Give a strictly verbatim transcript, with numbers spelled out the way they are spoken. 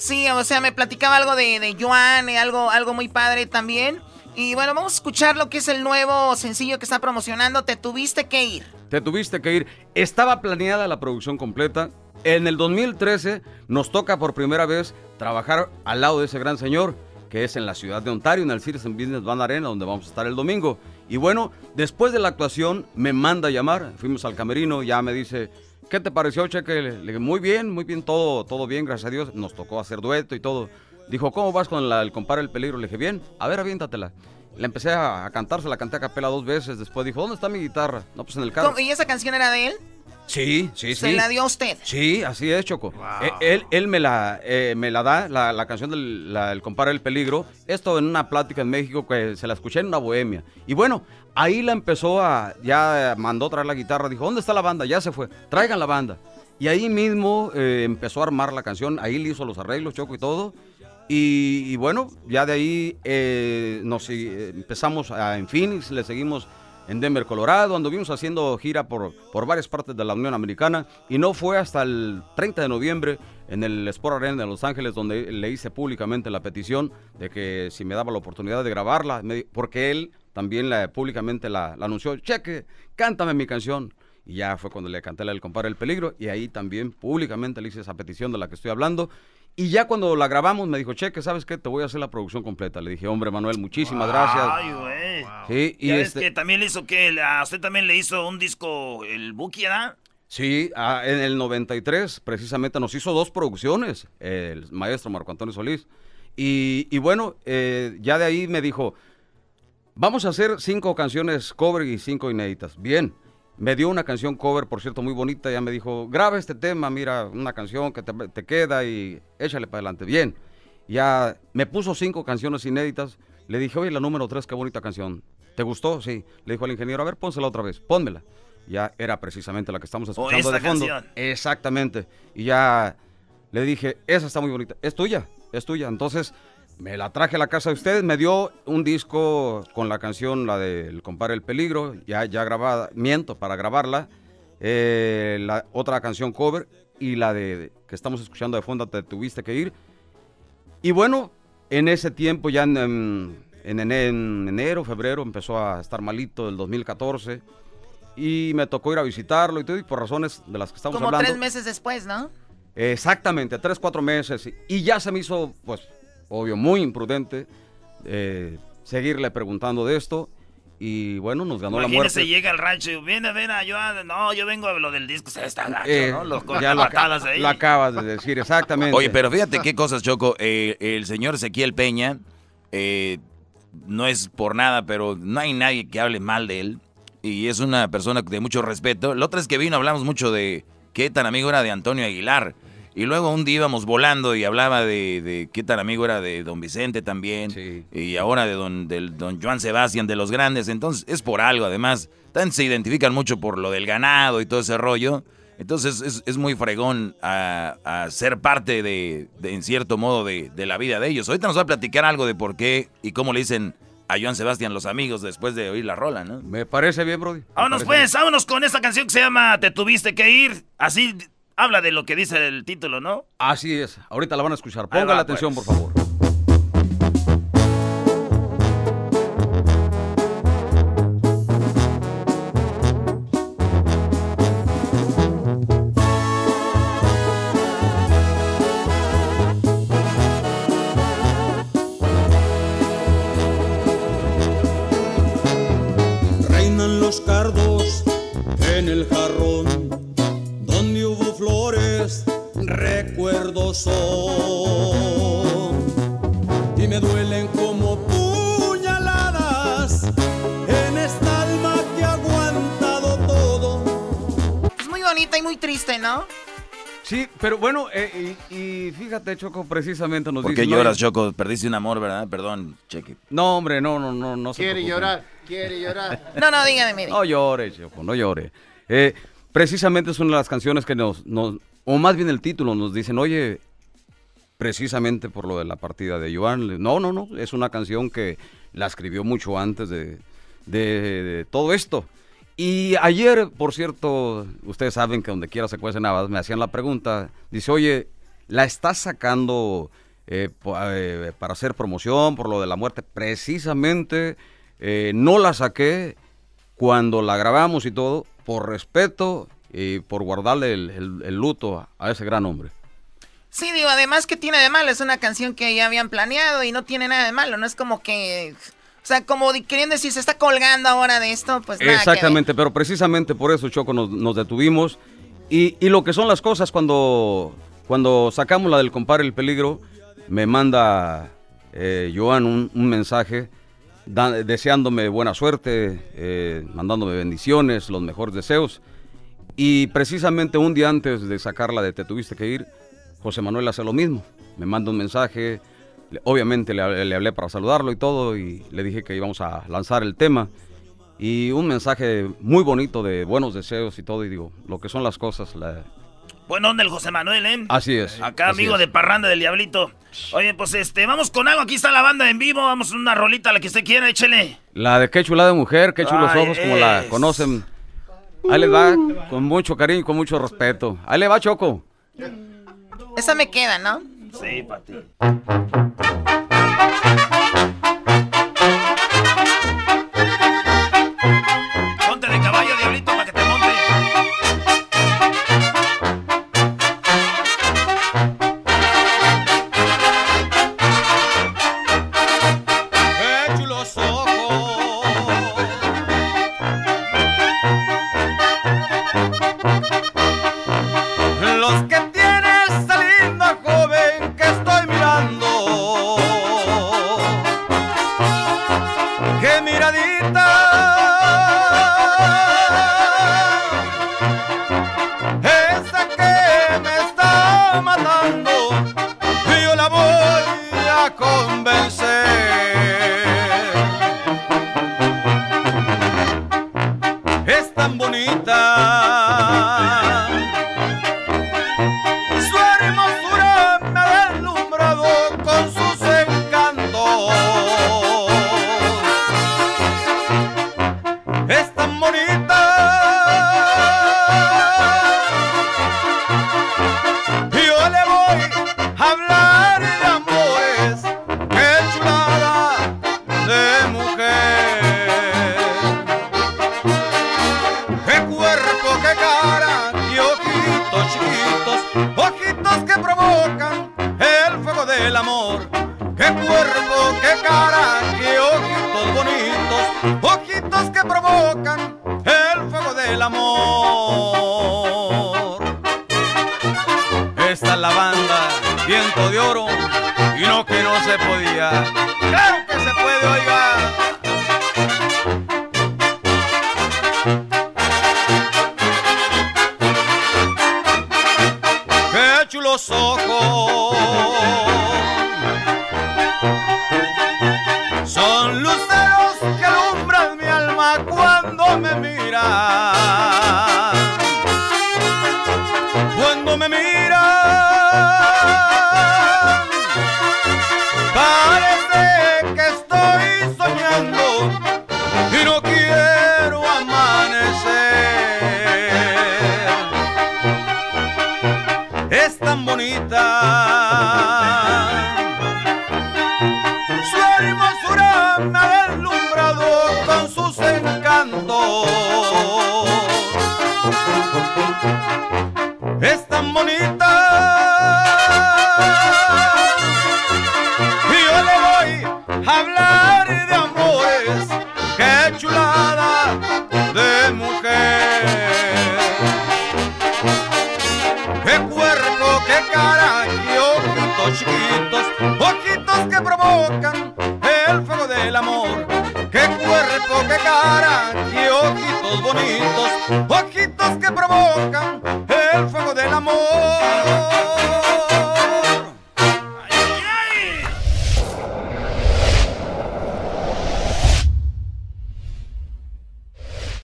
Sí, o sea, me platicaba algo de, de Joan, eh, algo, algo muy padre también. Y bueno, vamos a escuchar lo que es el nuevo sencillo que está promocionando, Te Tuviste Que Ir. Te Tuviste Que Ir. Estaba planeada la producción completa. En el dos mil trece nos toca por primera vez trabajar al lado de ese gran señor, que es en la ciudad de Ontario, en el Citizen Business Band Arena, donde vamos a estar el domingo. Y bueno, después de la actuación me manda a llamar, fuimos al camerino, ya me dice, ¿qué te pareció, Cheque? Le dije, muy bien, muy bien, todo, todo bien, gracias a Dios. Nos tocó hacer dueto y todo. Dijo, ¿cómo vas con la, el compadre El Peligro? Le dije, bien, a ver, aviéntatela. Le empecé a, a cantar, se la canté a capela dos veces. Después dijo, ¿dónde está mi guitarra? No, pues en el carro. ¿Y esa canción era de él? Sí, sí, sí. ¿Se la dio a usted? Sí, así es, Choco. Wow. Él, él, él me, la, eh, me la da, la, la canción del la, el compadre El Peligro. Esto en una plática en México que se la escuché en una bohemia. Y bueno, ahí la empezó a, ya mandó traer la guitarra. Dijo, ¿dónde está la banda? Ya se fue. Traigan la banda. Y ahí mismo eh, empezó a armar la canción. Ahí le hizo los arreglos, Choco, y todo. Y, y bueno, ya de ahí eh, nos eh, empezamos a, en Phoenix, le seguimos en Denver, Colorado, anduvimos haciendo gira por, por varias partes de la Unión Americana y no fue hasta el treinta de noviembre en el Sport Arena de Los Ángeles donde le hice públicamente la petición de que si me daba la oportunidad de grabarla, me, porque él también la, públicamente la, la anunció, Cheque, cántame mi canción. Y ya fue cuando le canté la del compadre El Peligro y ahí también públicamente le hice esa petición de la que estoy hablando. Y ya cuando la grabamos me dijo, Cheque, ¿sabes qué? Te voy a hacer la producción completa. Le dije, hombre, Manuel, muchísimas gracias. Ay, güey. Wow. Sí, y ya este... ves que también le hizo que, a usted también le hizo un disco, el Buki, ¿verdad? Sí, ah, en el noventa y tres precisamente nos hizo dos producciones, el maestro Marco Antonio Solís. Y, y bueno, eh, ya de ahí me dijo, vamos a hacer cinco canciones cover y cinco inéditas. Bien. Me dio una canción cover, por cierto, muy bonita. Ya me dijo, graba este tema, mira, una canción que te, te queda y échale para adelante. Bien. Ya me puso cinco canciones inéditas. Le dije, oye, la número tres, qué bonita canción. ¿Te gustó? Sí. Le dijo al ingeniero, a ver, pónsela otra vez, pónmela. Ya era precisamente la que estamos escuchando oh, de fondo. Canción. Exactamente. Y ya le dije, esa está muy bonita. Es tuya, es tuya. Entonces... me la traje a la casa de ustedes, me dio un disco con la canción, la del compadre El Peligro, ya, ya grabada, miento, para grabarla, eh, la otra canción cover y la de, de que estamos escuchando de fondo, Te Tuviste Que Ir. Y bueno, en ese tiempo, ya en, en, en, en enero, febrero, empezó a estar malito del dos mil catorce y me tocó ir a visitarlo y todo, y por razones de las que estamos Como hablando. tres meses después, ¿no? Exactamente, tres, cuatro meses, y ya se me hizo, pues... obvio, muy imprudente, eh, seguirle preguntando de esto, y bueno, nos ganó Imagínese, la muerte. llega al rancho y viene a ver a Joan, no, yo vengo a lo del disco, se está gacho, Eh, ¿no? Los ya lo, patadas ahí. lo acabas de decir, exactamente. Oye, pero fíjate qué cosas, Choco, eh, el señor Ezequiel Peña, eh, no es por nada, pero no hay nadie que hable mal de él, y es una persona de mucho respeto. La otra vez que vino hablamos mucho de qué tan amigo era de Antonio Aguilar. Y luego un día íbamos volando y hablaba de, de qué tan amigo era de don Vicente también. Sí. Y ahora de don, del don Joan Sebastián, de los grandes. Entonces es por algo, además. También se identifican mucho por lo del ganado y todo ese rollo. Entonces es, es muy fregón a, a ser parte de, de, en cierto modo, de, de la vida de ellos. Ahorita nos va a platicar algo de por qué y cómo le dicen a Joan Sebastián los amigos después de oír la rola, ¿no? Me parece bien, Brody. Vámonos pues, bien. vámonos con esta canción que se llama Te Tuviste Que Ir. Así... habla de lo que dice el título, ¿no? Así es. Ahorita la van a escuchar. Póngale atención, pues. por favor. Reinan los cardos en el jarrón. Donde hubo flores, recuerdos son. Y me duelen como puñaladas en esta alma que ha aguantado todo. Es muy bonita y muy triste, ¿no? Sí, pero bueno, eh, y, y fíjate, Choco, precisamente nos dice... ¿Por qué lloras, Choco? Perdiste un amor, ¿verdad? Perdón, Cheque. No, hombre, no, no, no, no se Quiere preocupen. llorar, quiere llorar. No, no, dígame, mire. No llore, Choco, no llore. Eh... Precisamente es una de las canciones que nos, nos, o más bien el título, nos dicen, oye, precisamente por lo de la partida de Joan. No, no, no, es una canción que la escribió mucho antes de, de, de todo esto. Y ayer, por cierto, ustedes saben que donde quiera se cuecen habas, me hacían la pregunta, dice, oye, la está sacando eh, eh, para hacer promoción por lo de la muerte. Precisamente eh, no la saqué cuando la grabamos y todo, por respeto y por guardarle el, el, el luto a, a ese gran hombre. Sí, digo, además que tiene de malo, es una canción que ya habían planeado y no tiene nada de malo, no es como que, o sea, como queriendo decir, se está colgando ahora de esto, pues nada. Exactamente, pero precisamente por eso, Choco, nos, nos detuvimos y, y lo que son las cosas, cuando, cuando sacamos la del compadre El Peligro, me manda eh, Joan un, un mensaje da, deseándome buena suerte, eh, mandándome bendiciones, los mejores deseos, y precisamente un día antes de sacarla de Te Tuviste Que Ir, José Manuel hace lo mismo, me manda un mensaje, obviamente le, le hablé para saludarlo y todo, y le dije que íbamos a lanzar el tema, y un mensaje muy bonito de buenos deseos y todo, y digo, lo que son las cosas. La... Bueno, ¿dónde el José Manuel, eh? Así es. Acá, así amigo es. de Parranda del Diablito. Oye, pues este, vamos con algo, aquí está la banda en vivo, vamos a una rolita, la que usted quiera, échele. La de Qué Chulada de Mujer, Qué Chulos Ay, Ojos, como la es. conocen. Ahí le va, con mucho cariño y con mucho respeto. Ahí le va, Choco. Esa me queda, ¿no? Sí, para ti. Ponte de caballo, Diablito, para que te monte. Qué chulos ojos, los que tiene esa linda joven que estoy mirando. Qué miradita, esa que me está matando, y yo la voy a convencer. Es tan bonita, su hermosura me ha deslumbrado con sus encantos. Es tan bonita, yo le voy a hablar de amores. Qué chulada de mujer, qué cuerpo, qué cara y ojitos chiquitos, ojitos que provocan el fuego del amor. Qué cuerpo, qué cara y ojitos bonitos, ojitos que provocan el fuego del amor. Esta es la banda Viento de Oro, y no que no se podía, claro que se puede, oiga. Qué chulos ojos, son luceros que alumbran mi alma cuando me miran. Cuando me miran, parece que estoy soñando y no quiero amanecer. Es tan bonita, su hermosura me ha deslumbrado con sus encantos. Es tan bonita, y yo le voy a hablar de amores. Qué chulada de mujer, qué cuerpo, qué cara y ojitos chiquitos, ojitos que provocan el fuego del amor. Qué cuerpo, qué cara y ojitos bonitos, ojitos que provocan el fuego del amor.